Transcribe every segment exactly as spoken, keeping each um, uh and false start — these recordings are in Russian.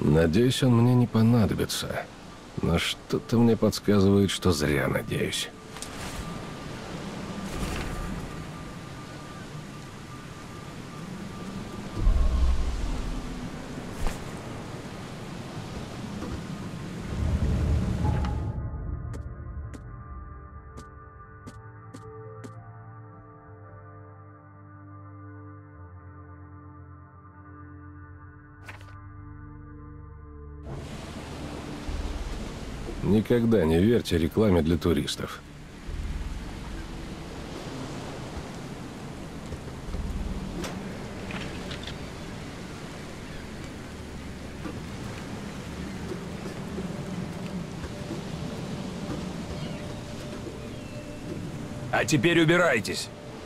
Надеюсь, он мне не понадобится. Но что-то мне подсказывает, что зря надеюсь. Никогда не верьте рекламе для туристов. А теперь убирайтесь.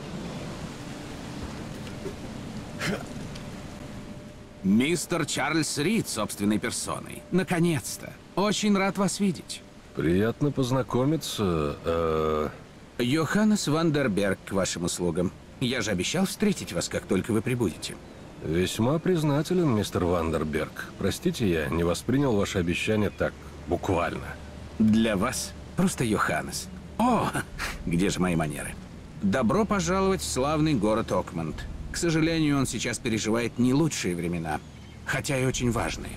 Мистер Чарльз Рид собственной персоной. Наконец-то. Очень рад вас видеть. Приятно познакомиться. Э... Йоханнес Вандерберг к вашим услугам. Я же обещал встретить вас, как только вы прибудете. Весьма признателен, мистер Вандерберг. Простите, я не воспринял ваше обещание так буквально. Для вас просто Йоханнес. О, где же мои манеры? Добро пожаловать в славный город Окманд. К сожалению, он сейчас переживает не лучшие времена, хотя и очень важные.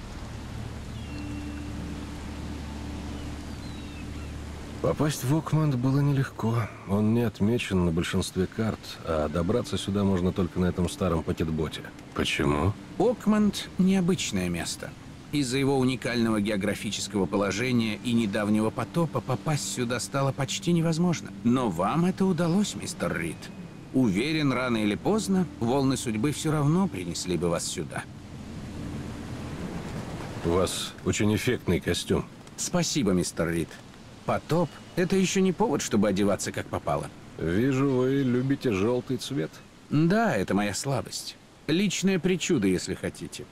Попасть в Окманд было нелегко. Он не отмечен на большинстве карт, а добраться сюда можно только на этом старом пакетботе. Почему? Окманд – необычное место. Из-за его уникального географического положения и недавнего потопа попасть сюда стало почти невозможно. Но вам это удалось, мистер Рид. Уверен, рано или поздно волны судьбы все равно принесли бы вас сюда. У вас очень эффектный костюм. Спасибо, мистер Рид. Потоп – это еще не повод, чтобы одеваться как попало. Вижу, вы любите желтый цвет. Да, это моя слабость. Личная причуда, если хотите.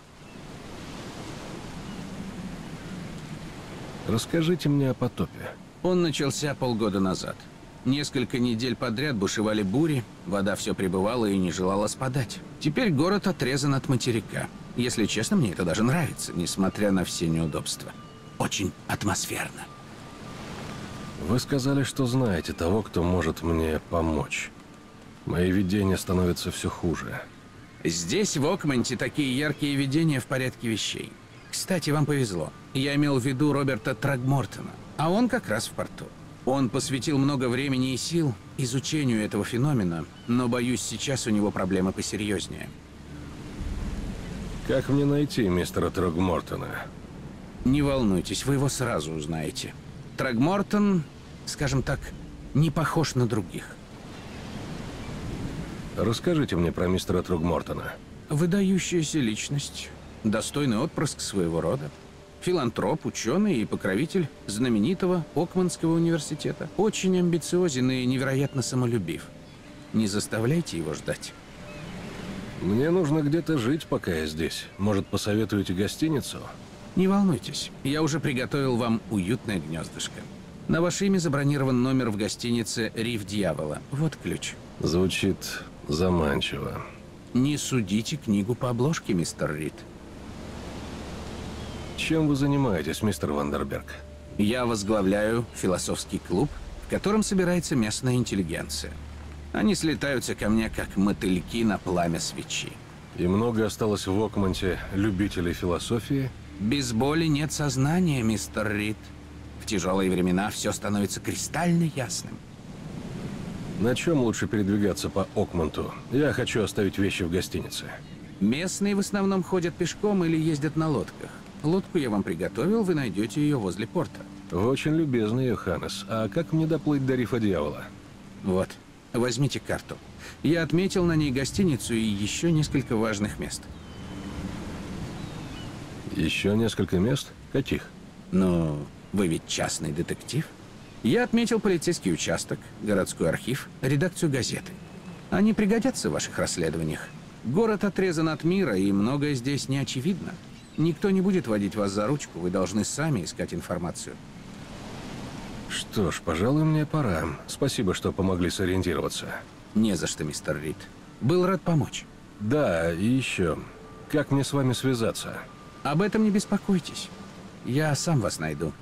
Расскажите мне о потопе. Он начался полгода назад. Несколько недель подряд бушевали бури, вода все прибывала и не желала спадать. Теперь город отрезан от материка. Если честно, мне это даже нравится, несмотря на все неудобства. Очень атмосферно. Вы сказали, что знаете того, кто может мне помочь. Мои видения становятся все хуже. Здесь, в Окманте, такие яркие видения в порядке вещей. Кстати, вам повезло. Я имел в виду Роберта Трагмортона, а он как раз в порту. Он посвятил много времени и сил изучению этого феномена, но, боюсь, сейчас у него проблемы посерьезнее. Как мне найти мистера Трагмортона? Не волнуйтесь, вы его сразу узнаете. Трагмортон, скажем так, не похож на других. Расскажите мне про мистера Трагмортона. Выдающаяся личность, достойный отпрыск своего рода, филантроп, ученый и покровитель знаменитого Окмандского университета. Очень амбициозен и невероятно самолюбив. Не заставляйте его ждать. Мне нужно где-то жить, пока я здесь. Может, посоветуете гостиницу? Не волнуйтесь, я уже приготовил вам уютное гнездышко. На ваше имя забронирован номер в гостинице «Риф Дьявола». Вот ключ. Звучит заманчиво. Не судите книгу по обложке, мистер Рид. Чем вы занимаетесь, мистер Вандерберг? Я возглавляю философский клуб, в котором собирается местная интеллигенция. Они слетаются ко мне, как мотыльки на пламя свечи. И много осталось в Окманте любителей философии? Без боли нет сознания, мистер Рид. В тяжелые времена все становится кристально ясным. На чем лучше передвигаться по Окманту? Я хочу оставить вещи в гостинице. Местные в основном ходят пешком или ездят на лодках. Лодку я вам приготовил, вы найдете ее возле порта. Вы очень любезный, Йоханнес. А как мне доплыть до Рифа Дьявола? Вот, возьмите карту. Я отметил на ней гостиницу и еще несколько важных мест. Еще несколько мест? Каких? Ну, вы ведь частный детектив. Я отметил полицейский участок, городской архив, редакцию газеты. Они пригодятся в ваших расследованиях. Город отрезан от мира, и многое здесь не очевидно. Никто не будет водить вас за ручку, вы должны сами искать информацию. Что ж, пожалуй, мне пора. Спасибо, что помогли сориентироваться. Не за что, мистер Рид. Был рад помочь. Да, и еще. Как мне с вами связаться? Об этом не беспокойтесь. Я сам вас найду.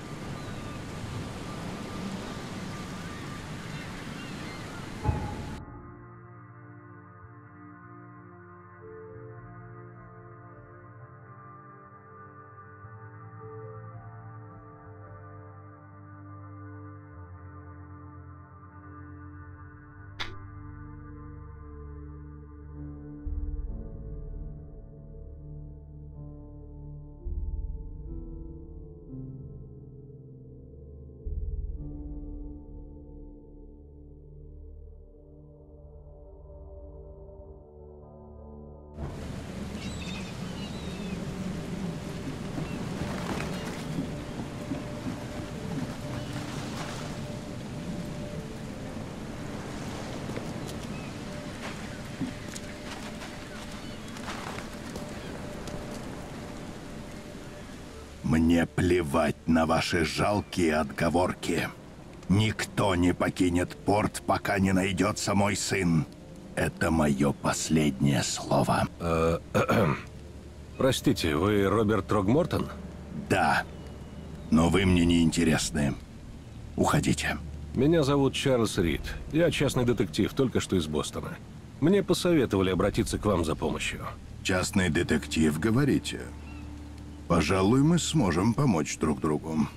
Мне плевать на ваши жалкие отговорки. Никто не покинет порт, пока не найдется мой сын. Это мое последнее слово. Э, Простите, вы Роберт Трогмортон? Да, но вы мне не интересны. Уходите. Меня зовут Чарльз Рид. Я частный детектив, только что из Бостона. Мне посоветовали обратиться к вам за помощью. Частный детектив, говорите? Пожалуй, мы сможем помочь друг другу.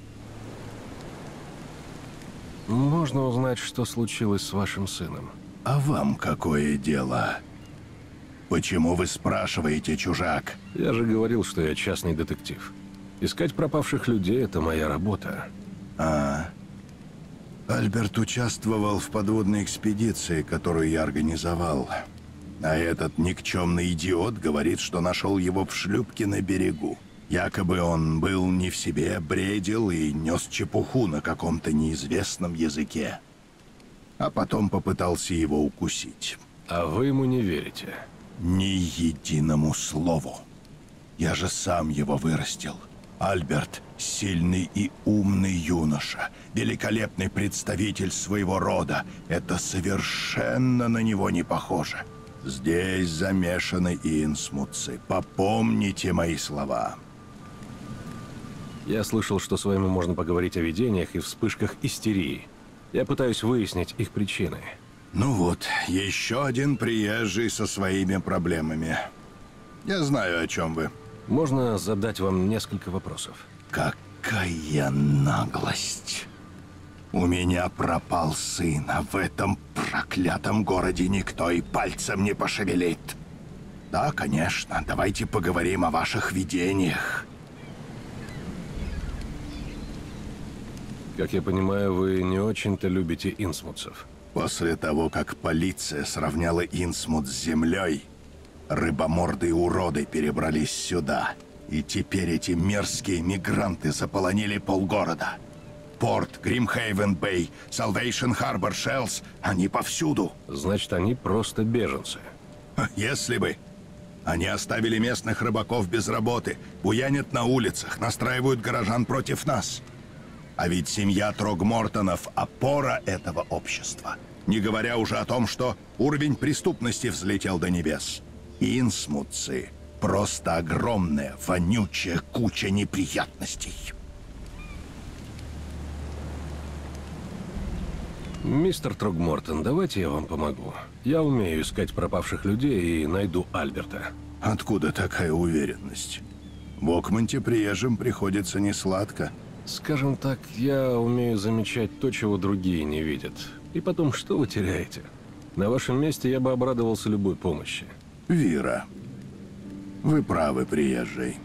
Можно узнать, что случилось с вашим сыном? А вам какое дело? Почему вы спрашиваете, чужак? Я же говорил, что я частный детектив. Искать пропавших людей — это моя работа. А, Альберт участвовал в подводной экспедиции, которую я организовал. А этот никчемный идиот говорит, что нашел его в шлюпке на берегу. Якобы он был не в себе, бредил и нес чепуху на каком-то неизвестном языке. А потом попытался его укусить. А вы ему не верите? Ни единому слову. Я же сам его вырастил. Альберт — сильный и умный юноша, великолепный представитель своего рода. Это совершенно на него не похоже. Здесь замешаны инсмутцы. Попомните мои слова. Я слышал, что с вами можно поговорить о видениях и вспышках истерии. Я пытаюсь выяснить их причины. Ну вот, еще один приезжий со своими проблемами. Я знаю, о чем вы. Можно задать вам несколько вопросов? Какая наглость! У меня пропал сын, а в этом проклятом городе никто и пальцем не пошевелит. Да, конечно, давайте поговорим о ваших видениях. Как я понимаю, вы не очень-то любите инсмутцев. После того, как полиция сравняла Инсмут с землей, рыбоморды и уроды перебрались сюда. И теперь эти мерзкие мигранты заполонили полгорода. Порт, Гримхейвен-Бэй, Салвейшн-Харбор, Шеллс — они повсюду. Значит, они просто беженцы. Если бы. Они оставили местных рыбаков без работы, буянят на улицах, настраивают горожан против нас. А ведь семья Трогмортонов — опора этого общества. Не говоря уже о том, что уровень преступности взлетел до небес. Инсмутцы — просто огромная, вонючая куча неприятностей. Мистер Трогмортон, давайте я вам помогу. Я умею искать пропавших людей и найду Альберта. Откуда такая уверенность? В Окмонте приезжим приходится несладко. Скажем так, я умею замечать то, чего другие не видят. И потом, что вы теряете? На вашем месте я бы обрадовался любой помощи. Вира, вы правы, приезжий.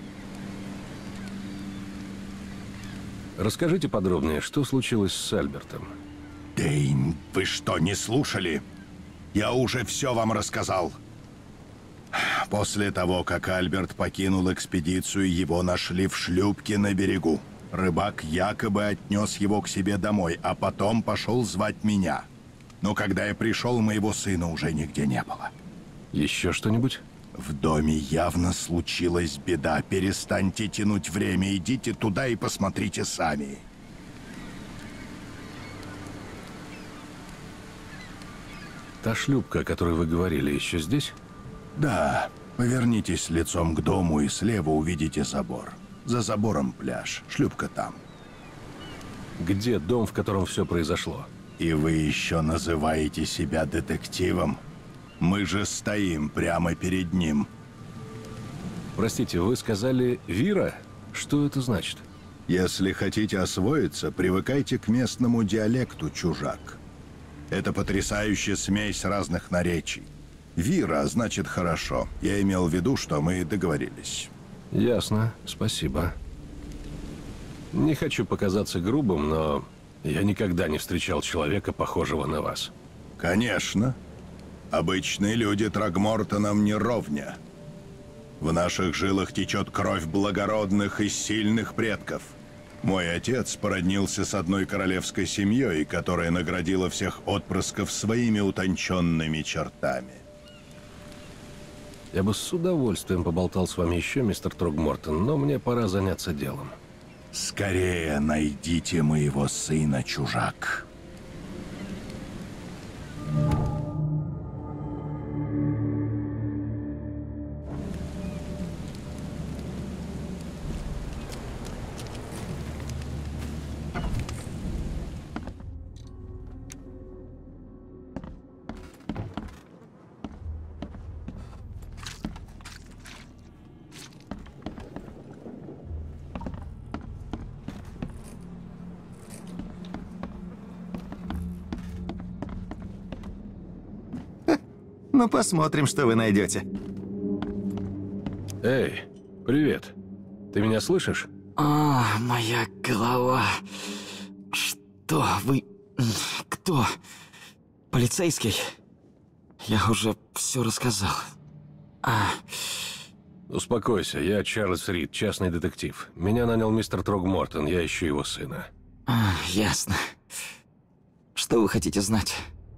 Расскажите подробнее, что случилось с Альбертом? Дейн, вы что, не слушали? Я уже все вам рассказал. После того, как Альберт покинул экспедицию, его нашли в шлюпке на берегу. Рыбак якобы отнес его к себе домой, а потом пошел звать меня. Но когда я пришел, моего сына уже нигде не было. Еще что-нибудь? В доме явно случилась беда. Перестаньте тянуть время, идите туда и посмотрите сами. Та шлюпка, о которой вы говорили, еще здесь? Да, Повернитесь лицом к дому и слева увидите забор. За забором пляж, шлюпка там. Где дом, в котором все произошло? И вы еще называете себя детективом? Мы же стоим прямо перед ним. Простите, вы сказали «Вира»? Что это значит? Если хотите освоиться, привыкайте к местному диалекту, чужак. Это потрясающая смесь разных наречий. «Вира» значит «хорошо». Я имел в виду, что мы договорились. Ясно, спасибо. Не хочу показаться грубым, но я никогда не встречал человека, похожего на вас. Конечно. Обычные люди Трогмортонам не ровня. В наших жилах течет кровь благородных и сильных предков. Мой отец породнился с одной королевской семьей, которая наградила всех отпрысков своими утонченными чертами. Я бы с удовольствием поболтал с вами еще, мистер Трогмортон, но мне пора заняться делом. Скорее найдите моего сына, чужак. Ну, посмотрим, что вы найдете. Эй, привет. Ты меня слышишь? А, моя голова. Что вы... Кто? Полицейский? Я уже все рассказал. А... Успокойся, я Чарльз Рид, частный детектив. Меня нанял мистер Трогмортон, я ищу его сына. а ясно. Что вы хотите знать?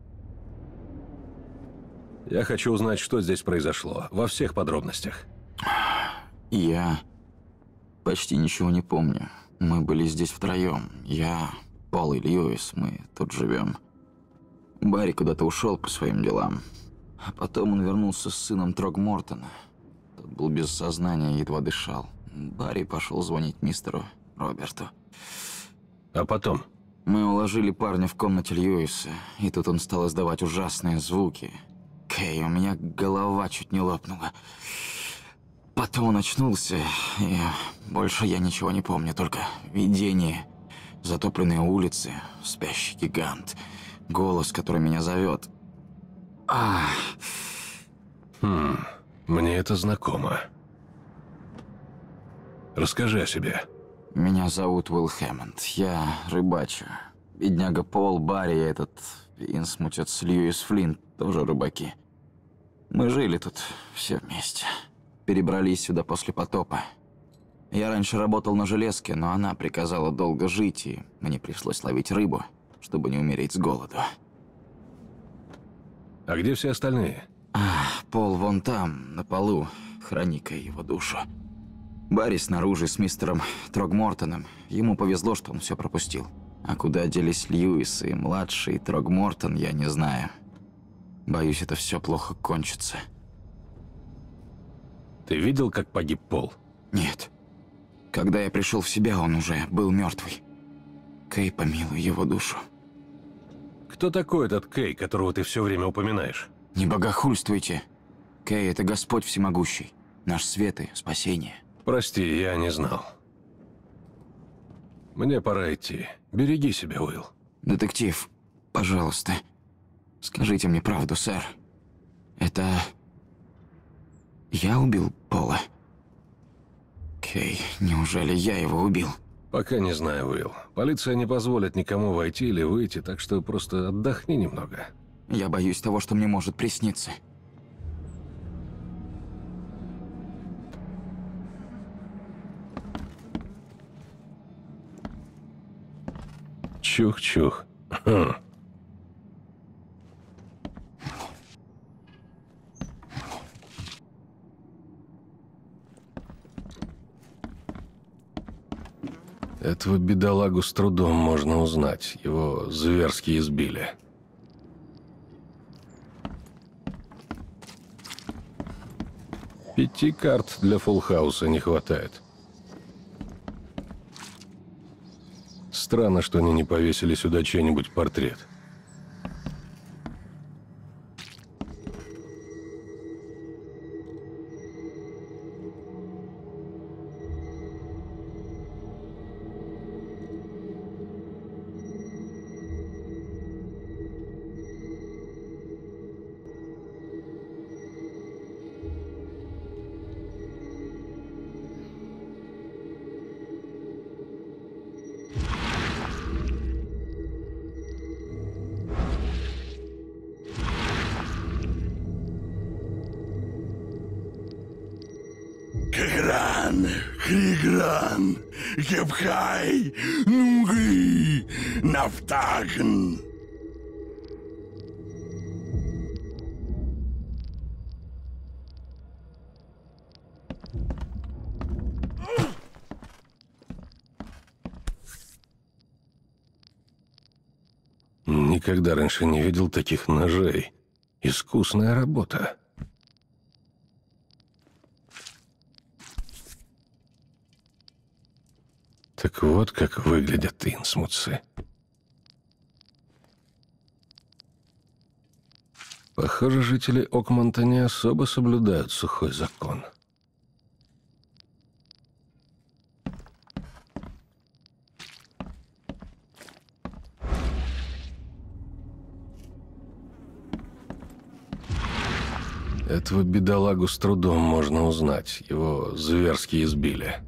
Я хочу узнать, что здесь произошло, во всех подробностях. Я почти ничего не помню. Мы были здесь втроем. Я, Пол и Льюис, мы тут живем. Барри куда-то ушел по своим делам. А потом он вернулся с сыном Трогмортона. Тот был без сознания, едва дышал. Барри пошел звонить мистеру Роберту. А потом? Мы уложили парня в комнате Льюиса, и тут он стал издавать ужасные звуки. Кей, у меня голова чуть не лопнула. Потом он очнулся, и больше я ничего не помню, только видение, затопленные улицы, спящий гигант, голос, который меня зовет. А. Хм, мне это знакомо. Расскажи о себе. Меня зовут Уилл Хэммонд, я рыбачу. Бедняга Пол, Барри и этот Инсмутец Льюис Флинт тоже рыбаки. Мы жили тут все вместе. Перебрались сюда после потопа. Я раньше работал на железке, но она приказала долго жить, и мне пришлось ловить рыбу, чтобы не умереть с голоду. А где все остальные? А, Пол вон там, на полу, храни-ка его душу. Барри снаружи с мистером Трогмортоном. Ему повезло, что он все пропустил. А куда делись Льюис и младший Трогмортон, я не знаю. Боюсь, это все плохо кончится. Ты видел, как погиб Пол? Нет. Когда я пришел в себя, он уже был мертвый. Кей, помилуй его душу. Кто такой этот Кей, которого ты все время упоминаешь? Не богохульствуйте. Кей – это Господь Всемогущий. Наш свет и спасение. Прости, я не знал. Мне пора идти. Береги себя, Уилл. Детектив, пожалуйста, скажите мне правду, сэр. Это... я убил Пола? Кей, неужели я его убил? Пока не знаю, Уилл. Полиция не позволит никому войти или выйти, так что просто отдохни немного. Я боюсь того, что мне может присниться. Чух-чух. Хм. Этого бедолагу с трудом можно узнать. Его зверски избили. Пяти карт для фулл-хауса не хватает. Странно, что они не повесили сюда чей-нибудь портрет. Кригран, Кригран, Гепхай, Нунгри, Нафтаген. Никогда раньше не видел таких ножей. Искусная работа. Так вот как выглядят инсмутцы. Похоже, жители Окмонта не особо соблюдают сухой закон. Этого бедолагу с трудом можно узнать. Его зверски избили.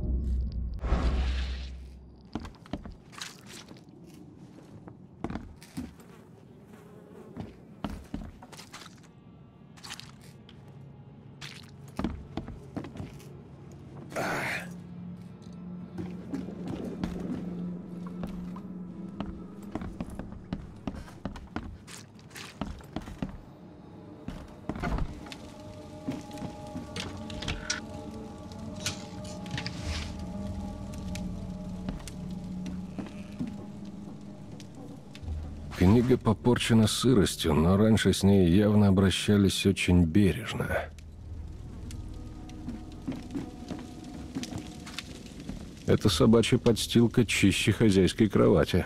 Книга попорчена сыростью, но раньше с ней явно обращались очень бережно. Эта собачья подстилка чище хозяйской кровати.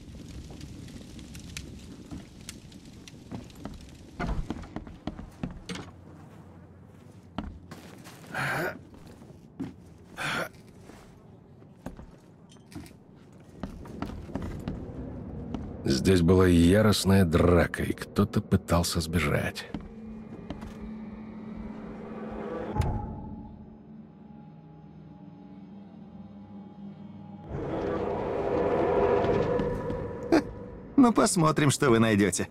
Здесь была яростная драка, и кто-то пытался сбежать. Ну, посмотрим, что вы найдете.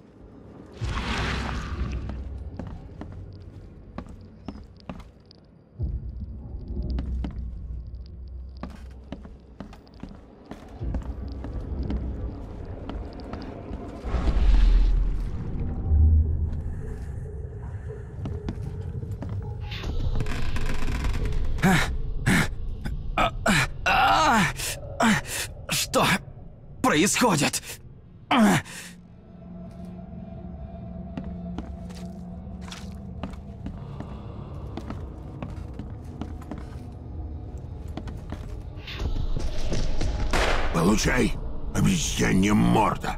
Что происходит? Получай, обезьянья морда.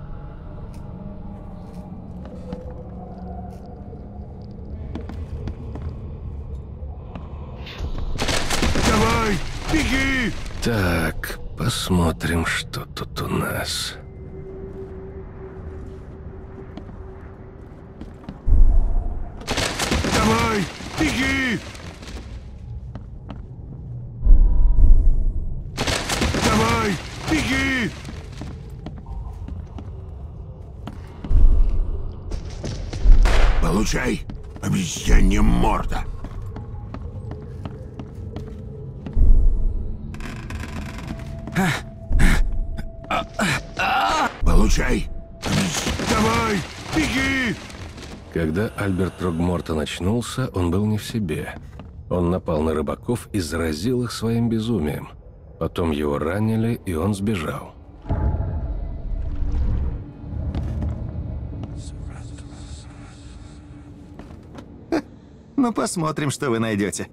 Давай, беги! Так, посмотрим, что тут у нас. Давай, беги! Давай, беги! Получай, обезьянья морда. Получай. Давай, беги! Когда Альберт Трогмортон очнулся, он был не в себе. Он напал на рыбаков и заразил их своим безумием. Потом его ранили, и он сбежал. Ну, посмотрим, что вы найдете.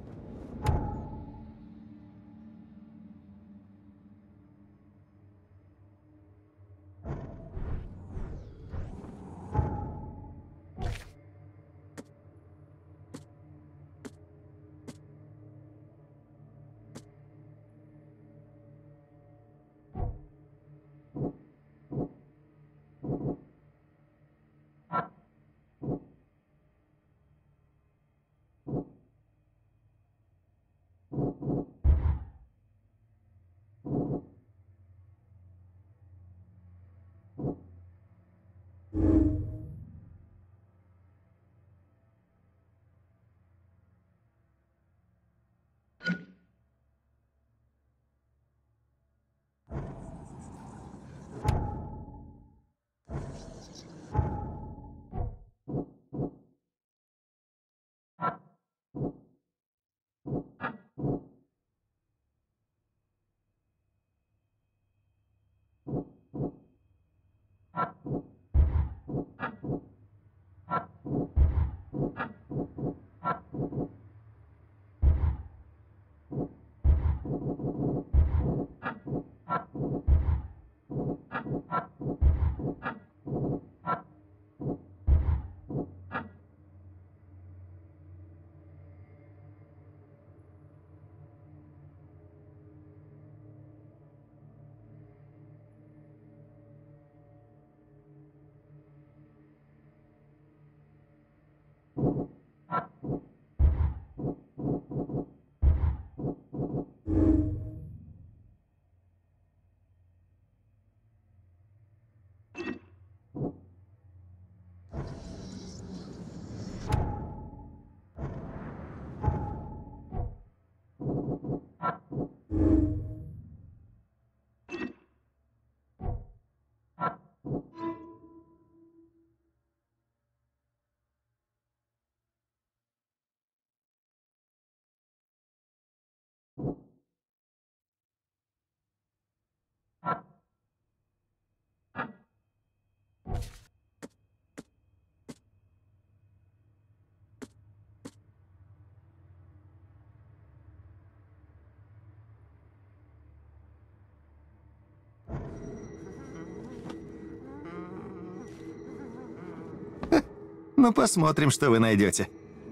Ну, посмотрим, что вы найдете.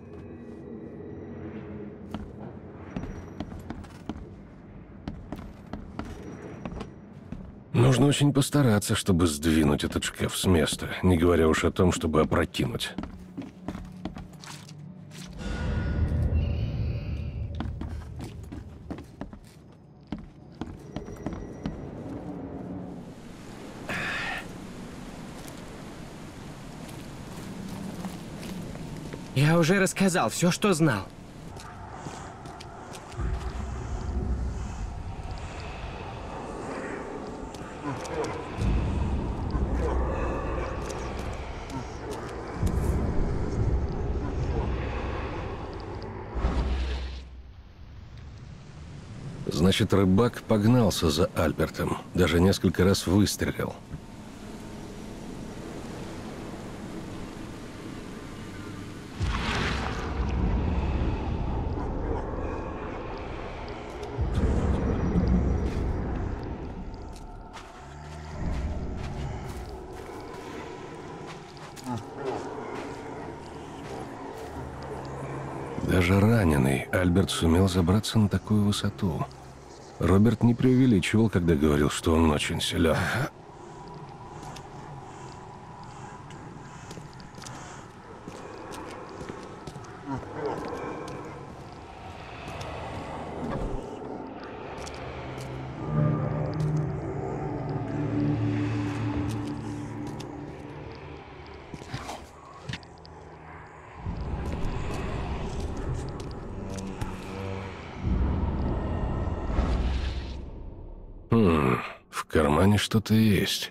Нужно очень постараться, чтобы сдвинуть этот шкаф с места, не говоря уж о том, чтобы опрокинуть. Я уже рассказал все, что знал. Значит, рыбак погнался за Альбертом, даже несколько раз выстрелил. Даже раненый Альберт сумел забраться на такую высоту. Роберт не преувеличивал, когда говорил, что он очень силен. Хм, в кармане что-то есть.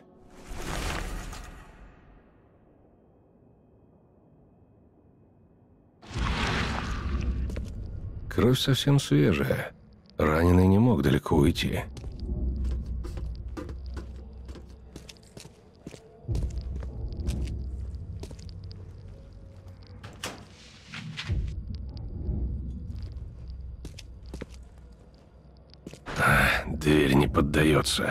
Кровь совсем свежая. Раненый не мог далеко уйти. дверь не поддается.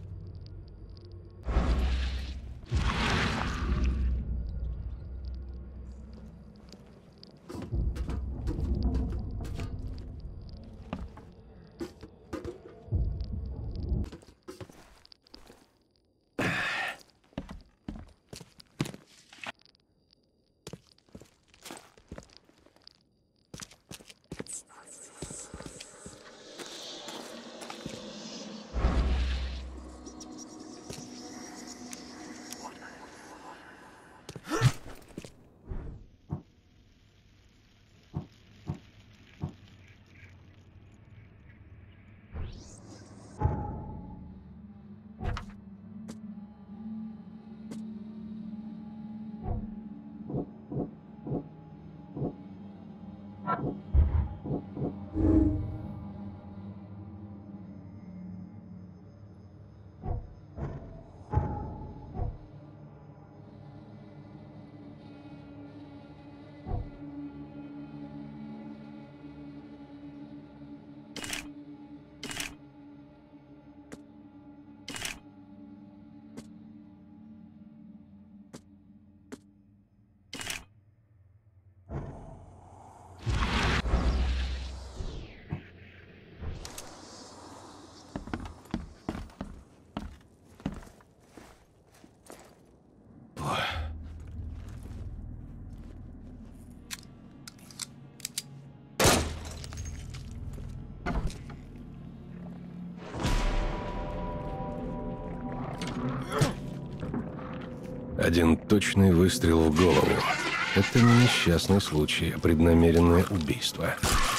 Один точный выстрел в голову. Это не несчастный случай, а преднамеренное убийство.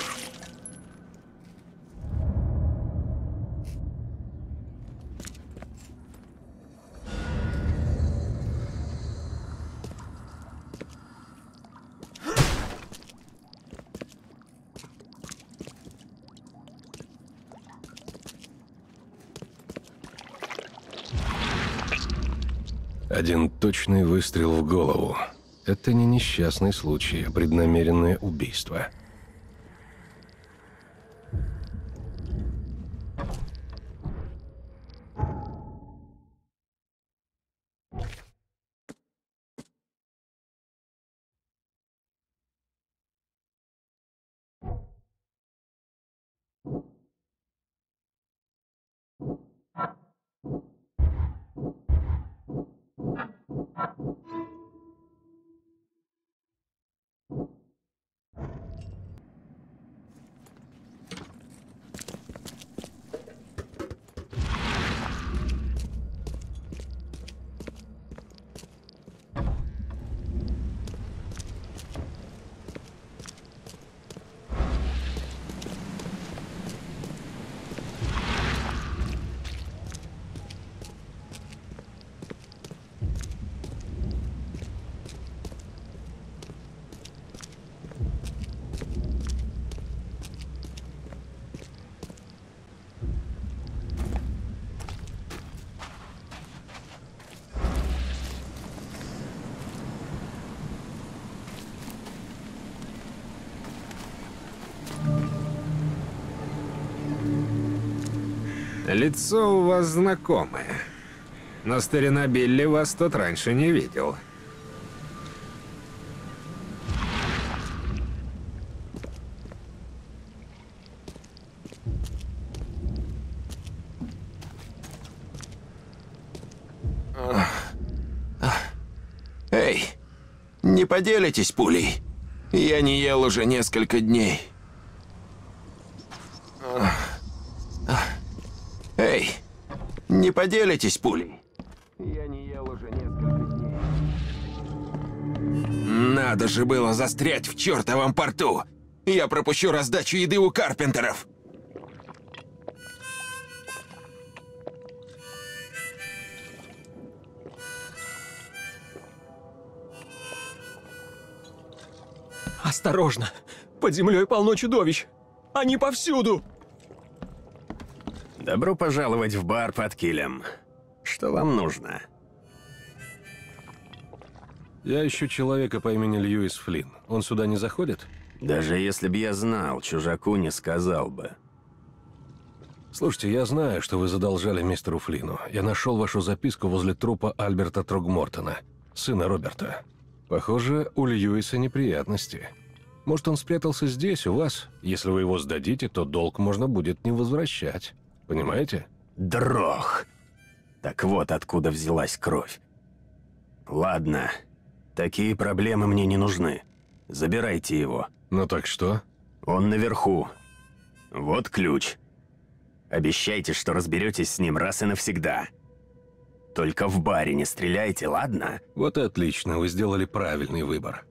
Один точный выстрел в голову. Это не несчастный случай, а преднамеренное убийство. Лицо у вас знакомое, но старина Билли вас тут раньше не видел. Эй, не поделитесь пулей? Я не ел уже несколько дней. Эй, не поделитесь пулей? Я не ел уже несколько дней. Надо же было застрять в чертовом порту. Я пропущу раздачу еды у Карпентеров. Осторожно! Под землей полно чудовищ! Они повсюду! Добро пожаловать в бар под килем. Что вам нужно? Я ищу человека по имени Льюис Флинн. Он сюда не заходит? Даже если б я знал, чужаку не сказал бы. Слушайте, я знаю, что вы задолжали мистеру Флину. Я нашел вашу записку возле трупа Альберта Трогмортона, сына Роберта. Похоже, у Льюиса неприятности. Может, он спрятался здесь, у вас? Если вы его сдадите, то долг можно будет не возвращать. Понимаете? Дрох. Так вот откуда взялась кровь. Ладно, такие проблемы мне не нужны. Забирайте его. Ну так что? Он наверху. Вот ключ. Обещайте, что разберетесь с ним раз и навсегда. Только в баре не стреляйте, ладно? Вот и отлично, вы сделали правильный выбор.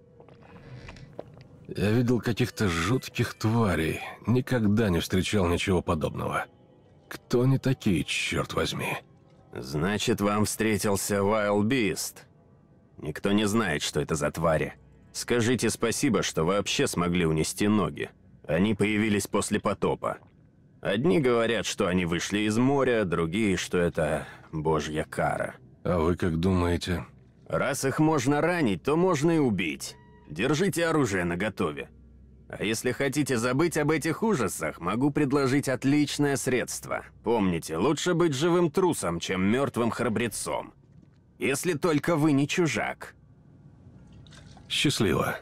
Я видел каких-то жутких тварей. Никогда не встречал ничего подобного. Кто они такие, черт возьми? Значит, вам встретился Wild Beast. Никто не знает, что это за твари. Скажите спасибо, что вообще смогли унести ноги. Они появились после потопа. Одни говорят, что они вышли из моря, другие, что это божья кара. А вы как думаете? Раз их можно ранить, то можно и убить. Держите оружие наготове. А если хотите забыть об этих ужасах, могу предложить отличное средство. Помните, лучше быть живым трусом, чем мертвым храбрецом. Если только вы не чужак. Счастливо.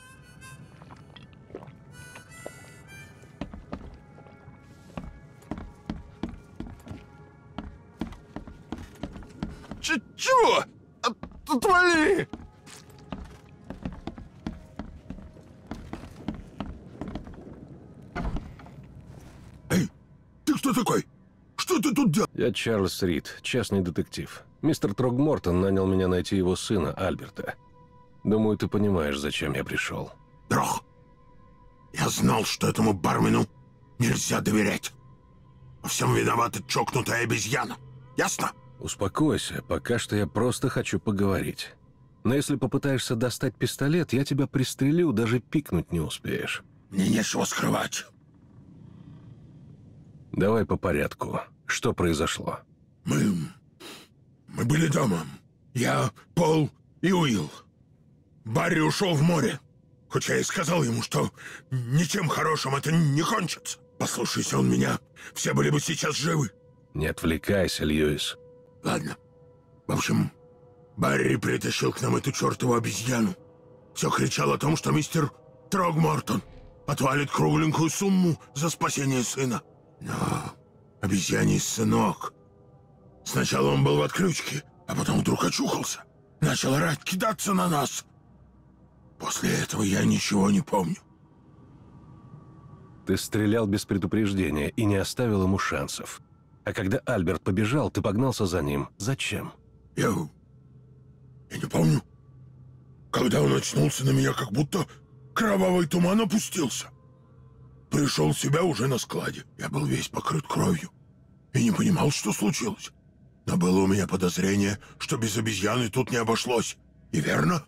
Ч чего? Отвали! Эй, ты кто такой? Что ты тут делаешь? Я Чарльз Рид, частный детектив. Мистер Трогмортон нанял меня найти его сына, Альберта. Думаю, ты понимаешь, зачем я пришел. Дрох, я знал, что этому бармену нельзя доверять. Во всем виновата чокнутая обезьяна. Ясно? Успокойся, пока что я просто хочу поговорить. Но если попытаешься достать пистолет, я тебя пристрелю, даже пикнуть не успеешь. Мне нечего скрывать. Давай по порядку. Что произошло? Мы... Мы были дома. Я, Пол и Уилл. Барри ушел в море. Хоть я и сказал ему, что ничем хорошим это не кончится. Послушайся он меня, все были бы сейчас живы. Не отвлекайся, Льюис. Ладно. В общем, Барри притащил к нам эту чертову обезьяну. Все кричал о том, что мистер Трогмортон отвалит кругленькую сумму за спасение сына. Но обезьяний сынок... Сначала он был в отключке, а потом вдруг очухался. Начал орать, кидаться на нас. После этого я ничего не помню. Ты стрелял без предупреждения и не оставил ему шансов. А когда Альберт побежал, ты погнался за ним. Зачем? Я... Я не помню. Когда он очнулся, на меня как будто кровавый туман опустился. Пришел в себя уже на складе. Я был весь покрыт кровью. И не понимал, что случилось. Но было у меня подозрение, что без обезьяны тут не обошлось. И верно?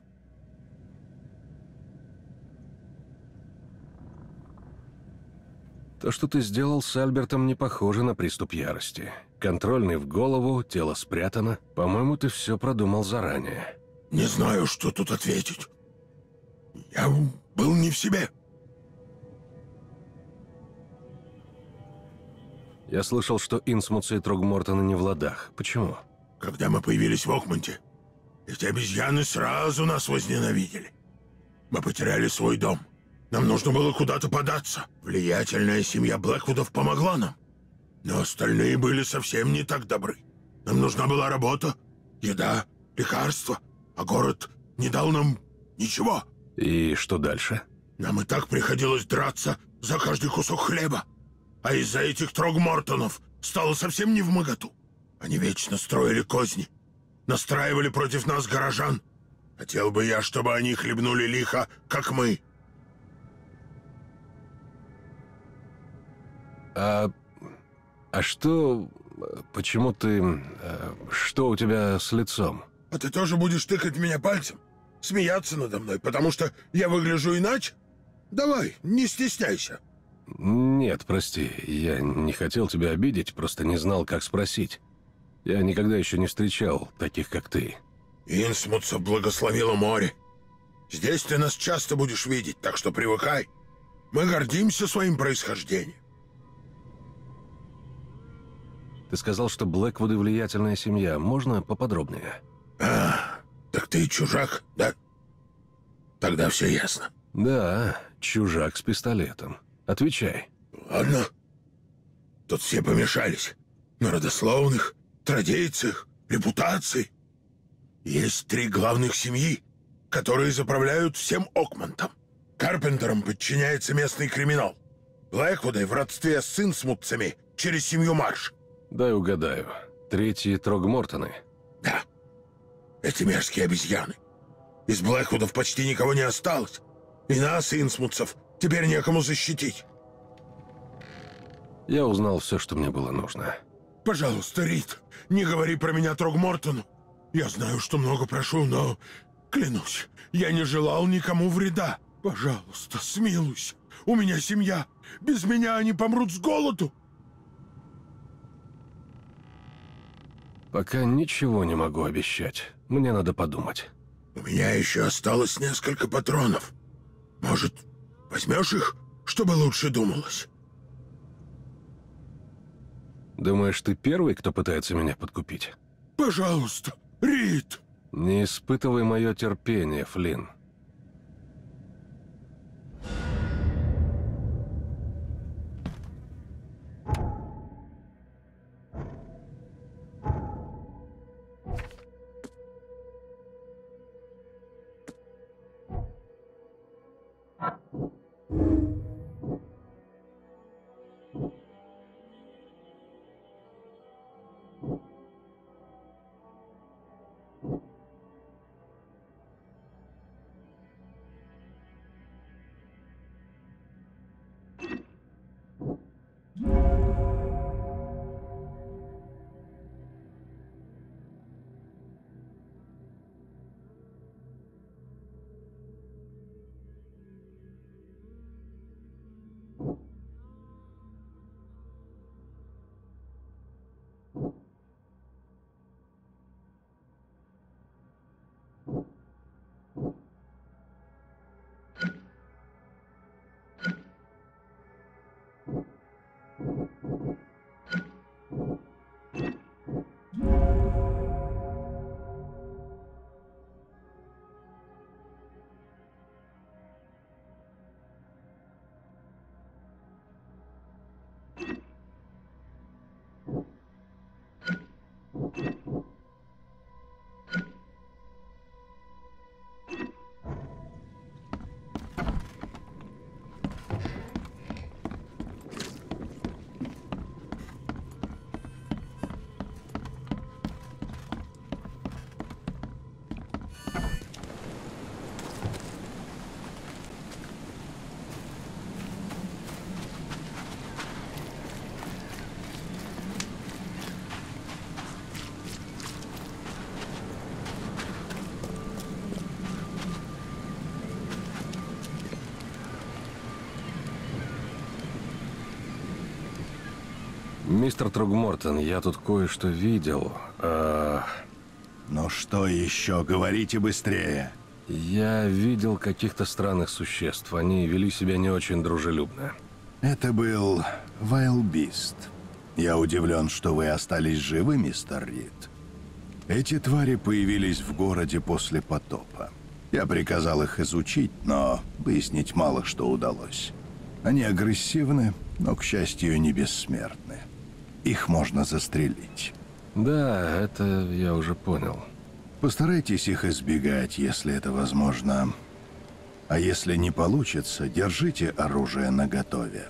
То, что ты сделал с Альбертом, не похоже на приступ ярости. Контрольный в голову, тело спрятано. По-моему, ты все продумал заранее. Не знаю, что тут ответить. Я был не в себе. Я слышал, что Инсмутса и Трогмортона не в ладах. Почему? Когда мы появились в Окмонте, эти обезьяны сразу нас возненавидели. Мы потеряли свой дом. Нам нужно было куда-то податься. Влиятельная семья Блэквудов помогла нам. Но остальные были совсем не так добры. Нам нужна была работа, еда, лекарства. А город не дал нам ничего. И что дальше? Нам и так приходилось драться за каждый кусок хлеба. А из-за этих Трогмортонов стало совсем не вмоготу. Они вечно строили козни. Настраивали против нас горожан. Хотел бы я, чтобы они хлебнули лихо, как мы. А... А что... Почему ты... Что у тебя с лицом? А ты тоже будешь тыкать меня пальцем? Смеяться надо мной, потому что я выгляжу иначе? Давай, не стесняйся. Нет, прости, я не хотел тебя обидеть, просто не знал, как спросить. Я никогда еще не встречал таких, как ты. Инсмутса благословило море. Здесь ты нас часто будешь видеть, так что привыкай. Мы гордимся своим происхождением. Ты сказал, что Блэквуды влиятельная семья. Можно поподробнее? А, так ты чужак, да? Тогда все ясно. Да, чужак с пистолетом. Отвечай. Ладно. Тут все помешались. На родословных, традициях, репутации. Есть три главных семьи, которые заправляют всем Окмантом. Карпентерам подчиняется местный криминал. Блэквуды в родстве с Инсмутцами через семью Марш. Дай угадаю. Третьи Трогмортоны? Да. Эти мерзкие обезьяны. Из Блэквудов почти никого не осталось. И нас, и Инсмутцев, теперь некому защитить. Я узнал все, что мне было нужно. Пожалуйста, Рид, не говори про меня Трогмортону. Я знаю, что много прошу, но... Клянусь, я не желал никому вреда. Пожалуйста, смилуйся. У меня семья. Без меня они помрут с голоду. Пока ничего не могу обещать. Мне надо подумать. У меня еще осталось несколько патронов. Может, возьмешь их, чтобы лучше думалось? Думаешь, ты первый, кто пытается меня подкупить? Пожалуйста, Рид! Не испытывай мое терпение, Флинн. Мистер Трогмортон, я тут кое-что видел. А... Ну что еще? Говорите быстрее. Я видел каких-то странных существ. Они вели себя не очень дружелюбно. Это был Вайлбист. Я удивлен, что вы остались живы, мистер Рид. Эти твари появились в городе после потопа. Я приказал их изучить, но выяснить мало что удалось. Они агрессивны, но, к счастью, не бессмертны. Их можно застрелить. Да, это я уже понял. Постарайтесь их избегать, если это возможно. А если не получится, держите оружие наготове.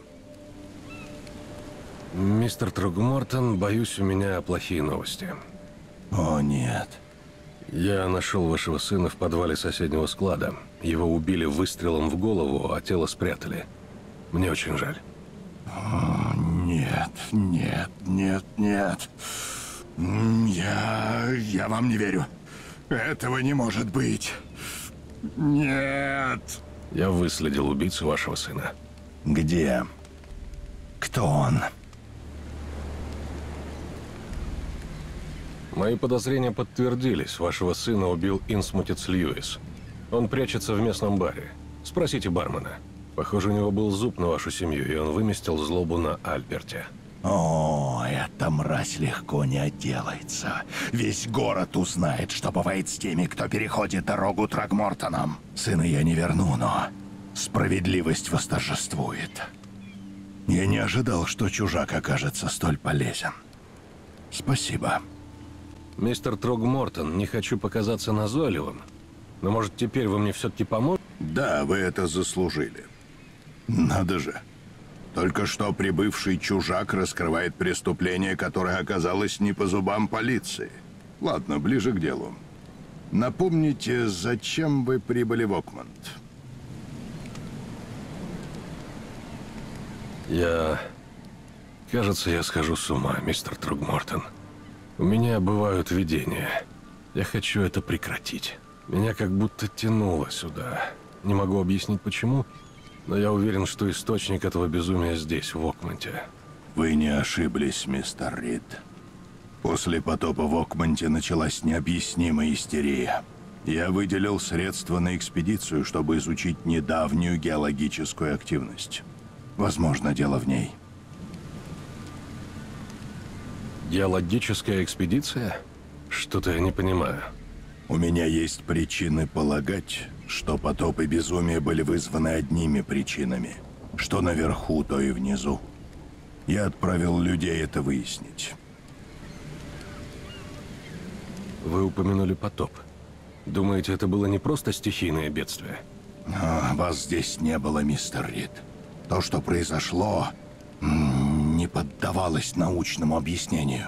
Мистер Трогмортон, боюсь, у меня плохие новости. О, нет. Я нашел вашего сына в подвале соседнего склада. Его убили выстрелом в голову, а тело спрятали. Мне очень жаль. О, нет, нет, нет, нет. Я... я вам не верю. Этого не может быть. Нет. Я выследил убийцу вашего сына. Где? Кто он? Мои подозрения подтвердились. Вашего сына убил Инсмутец Льюис. Он прячется в местном баре. Спросите бармена. Похоже, у него был зуб на вашу семью, и он выместил злобу на Альберте. О, эта мразь легко не отделается. Весь город узнает, что бывает с теми, кто переходит дорогу Трогмортонам. Сына я не верну, но справедливость восторжествует. Я не ожидал, что чужак окажется столь полезен. Спасибо. Мистер Трогмортон, не хочу показаться назойливым, но может теперь вы мне все-таки поможете? Да, вы это заслужили. Надо же. Только что прибывший чужак раскрывает преступление, которое оказалось не по зубам полиции. Ладно, ближе к делу. Напомните, зачем вы прибыли в Окмонд? Я... Кажется, я схожу с ума, мистер Трогмортон. У меня бывают видения. Я хочу это прекратить. Меня как будто тянуло сюда. Не могу объяснить почему, но я уверен, что источник этого безумия здесь, в Окмонте. Вы не ошиблись, мистер Рид. После потопа в Окмонте началась необъяснимая истерия. Я выделил средства на экспедицию, чтобы изучить недавнюю геологическую активность. Возможно, дело в ней. Геологическая экспедиция? Что-то я не понимаю. У меня есть причины полагать, что потоп и безумие были вызваны одними причинами. Что наверху, то и внизу. Я отправил людей это выяснить. Вы упомянули потоп. Думаете, это было не просто стихийное бедствие? А, вас здесь не было, мистер Рид. То, что произошло, не поддавалось научному объяснению.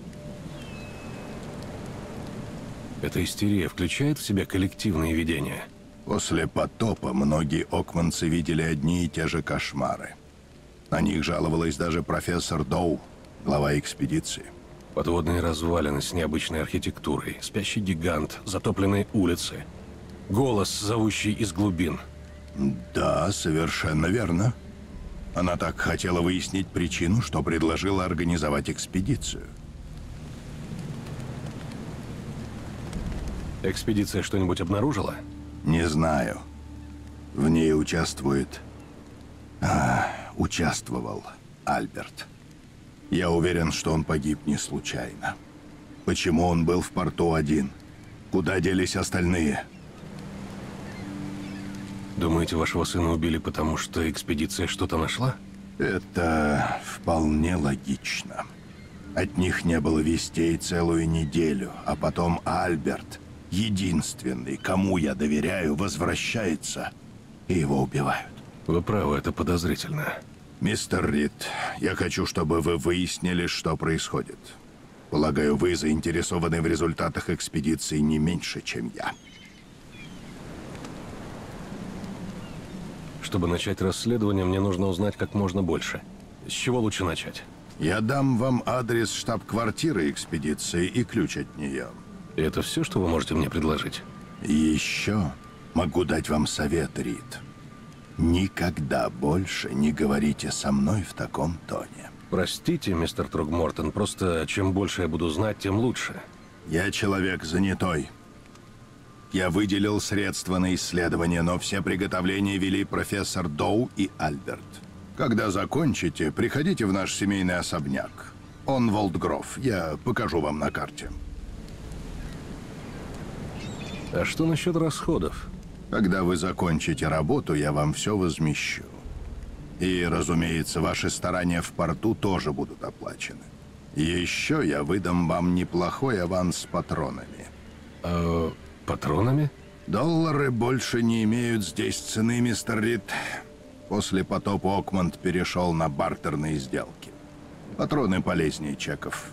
Эта истерия включает в себя коллективные видения? После потопа многие окманцы видели одни и те же кошмары. На них жаловалась даже профессор Доу, глава экспедиции. Подводные развалины с необычной архитектурой, спящий гигант, затопленные улицы. Голос, зовущий из глубин. Да, совершенно верно. Она так хотела выяснить причину, что предложила организовать экспедицию. Экспедиция что-нибудь обнаружила? Не знаю. В ней участвует... А, участвовал Альберт. Я уверен, что он погиб не случайно. Почему он был в порту один? Куда делись остальные? Думаете, вашего сына убили, потому что экспедиция что-то нашла? Это вполне логично. От них не было вестей целую неделю, а потом Альберт, единственный, кому я доверяю, возвращается, и его убивают. Вы правы, это подозрительно. Мистер Рид, я хочу, чтобы вы выяснили, что происходит. Полагаю, вы заинтересованы в результатах экспедиции не меньше, чем я. Чтобы начать расследование, мне нужно узнать как можно больше. С чего лучше начать? Я дам вам адрес штаб-квартиры экспедиции и ключ от нее. И это все, что вы можете мне предложить? Еще могу дать вам совет, Рид. Никогда больше не говорите со мной в таком тоне. Простите, мистер Трогмортон, просто чем больше я буду знать, тем лучше. Я человек занятой. Я выделил средства на исследование, но все приготовления вели профессор Доу и Альберт. Когда закончите, приходите в наш семейный особняк. Он Волдгров. Я покажу вам на карте. А что насчет расходов? Когда вы закончите работу, я вам все возмещу. И, разумеется, ваши старания в порту тоже будут оплачены. Еще я выдам вам неплохой аванс с патронами. А, патронами? Доллары больше не имеют здесь цены, мистер Рид. После потопа Окмонд перешел на бартерные сделки. Патроны полезнее чеков.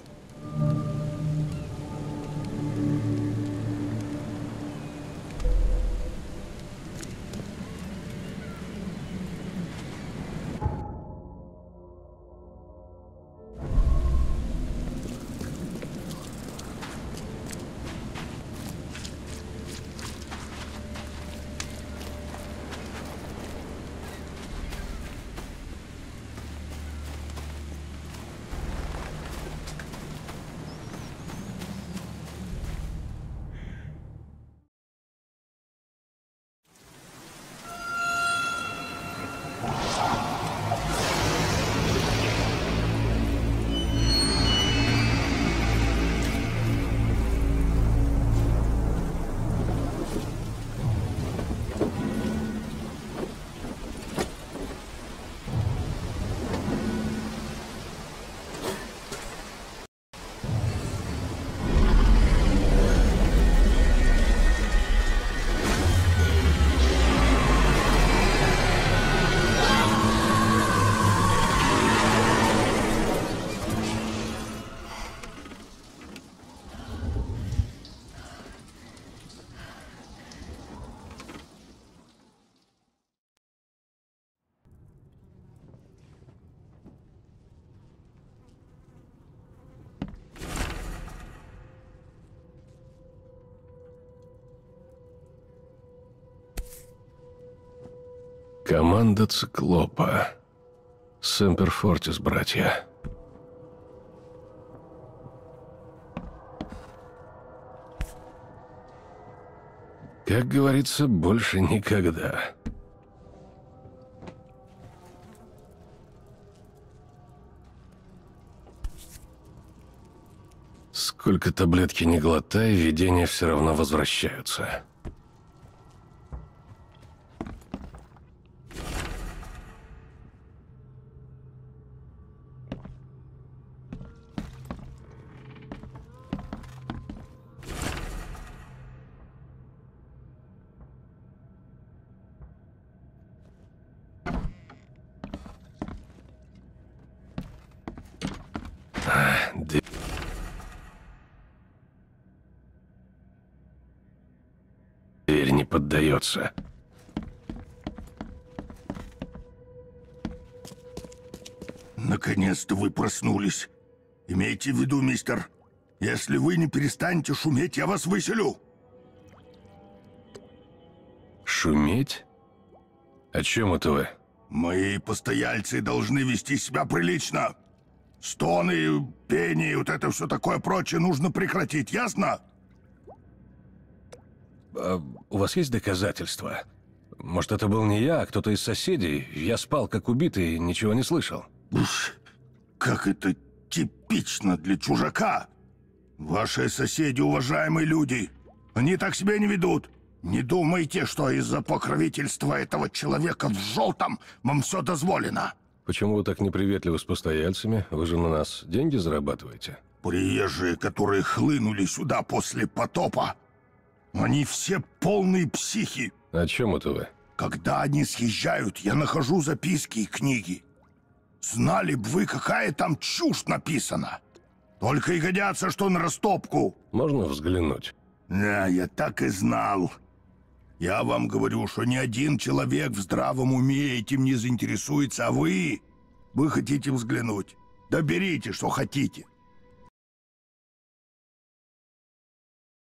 Команда Циклопа. Семпер Фортис, братья. Как говорится, больше никогда. Сколько таблетки не глотай, видения все равно возвращаются. Дверь не поддается. Наконец-то вы проснулись. Имейте в виду, мистер, если вы не перестанете шуметь, я вас выселю. Шуметь? О чем это вы? Мои постояльцы должны вести себя прилично. Стоны, пение, вот это все такое прочее нужно прекратить, ясно? А у вас есть доказательства? Может, это был не я, а кто-то из соседей? Я спал как убитый и ничего не слышал. Уж, как это типично для чужака. Ваши соседи, уважаемые люди, они так себя не ведут. Не думайте, что из-за покровительства этого человека в желтом вам все дозволено. Почему вы так неприветливы с постояльцами? Вы же на нас деньги зарабатываете. Приезжие, которые хлынули сюда после потопа, они все полные психи. О чем это вы? Когда они съезжают, я нахожу записки и книги. Знали бы вы, какая там чушь написана. Только и годятся, что на растопку. Можно взглянуть? Да, я так и знал. Я вам говорю, что ни один человек в здравом уме этим не заинтересуется, а вы... Вы хотите взглянуть. Да берите, что хотите.